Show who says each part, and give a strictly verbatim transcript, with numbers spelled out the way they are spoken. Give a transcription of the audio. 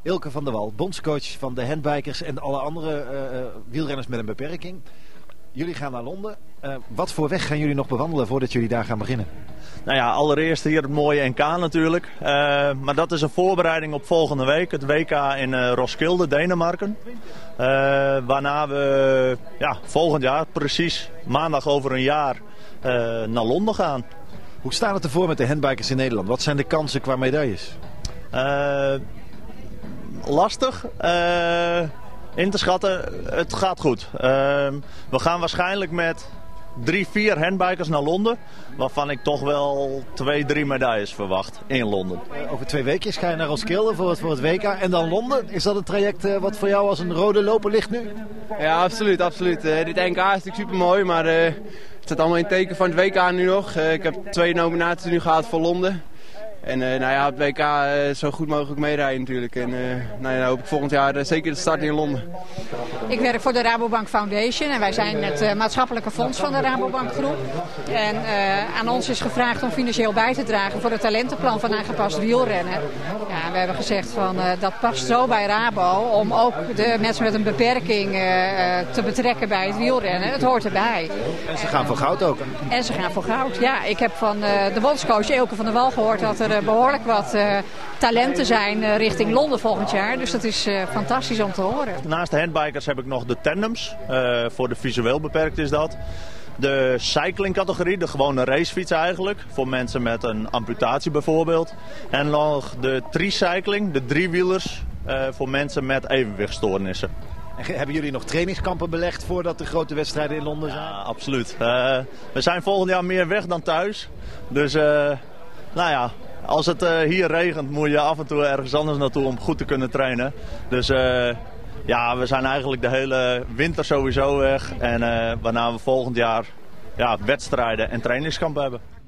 Speaker 1: Ilke van der Wal, bondscoach van de handbikers en alle andere uh, wielrenners met een beperking. Jullie gaan naar Londen. Uh, wat voor weg gaan jullie nog bewandelen voordat jullie daar gaan beginnen?
Speaker 2: Nou ja, allereerst hier het mooie N K natuurlijk. Uh, maar dat is een voorbereiding op volgende week. Het W K in uh, Roskilde, Denemarken. Uh, waarna we ja, volgend jaar, precies maandag over een jaar, uh, naar Londen gaan.
Speaker 1: Hoe staat het ervoor met de handbikers in Nederland? Wat zijn de kansen qua medailles?
Speaker 2: Uh, lastig. Uh, in te schatten, het gaat goed. Uh, we gaan waarschijnlijk met drie, vier handbikers naar Londen. Waarvan ik toch wel twee, drie medailles verwacht in Londen.
Speaker 1: Over twee weken ga je naar Roskilde voor het, voor het W K en dan Londen. Is dat een traject uh, wat voor jou als een rode loper ligt nu?
Speaker 3: Ja, absoluut. absoluut. Uh, dit N K is natuurlijk super mooi, maar uh, het staat allemaal in het teken van het W K nu nog. Uh, ik heb twee nominaties nu gehad voor Londen. En uh, nou ja, het W K uh, zo goed mogelijk meerijden natuurlijk. En uh, nou ja, dan hoop ik volgend jaar uh, zeker te starten in Londen.
Speaker 4: Ik werk voor de Rabobank Foundation en wij zijn het uh, maatschappelijke fonds van de Rabobank groep. En uh, aan ons is gevraagd om financieel bij te dragen voor het talentenplan van aangepast wielrennen. Ja, we hebben gezegd van uh, dat past zo bij Rabo om ook de mensen met een beperking uh, te betrekken bij het wielrennen. Het hoort erbij.
Speaker 1: En ze gaan voor goud ook.
Speaker 4: En ze gaan voor goud, ja. Ik heb van uh, de bondscoach Ilke van der Wal gehoord dat er behoorlijk wat uh, talenten zijn uh, richting Londen volgend jaar. Dus dat is uh, fantastisch om te horen.
Speaker 2: Naast de handbikers heb ik nog de tandems. Uh, voor de visueel beperkt is dat. De cyclingcategorie, de gewone racefiets eigenlijk. Voor mensen met een amputatie bijvoorbeeld. En nog de tricycling, de driewielers. Uh, voor mensen met evenwichtstoornissen.
Speaker 1: En hebben jullie nog trainingskampen belegd voordat de grote wedstrijden in Londen zijn?
Speaker 2: Ja, absoluut. Uh, we zijn volgend jaar meer weg dan thuis. Dus uh, nou ja, als het uh, hier regent moet je af en toe ergens anders naartoe om goed te kunnen trainen. Dus uh, ja, we zijn eigenlijk de hele winter sowieso weg. En uh, waarna we volgend jaar ja, wedstrijden en trainingskampen hebben.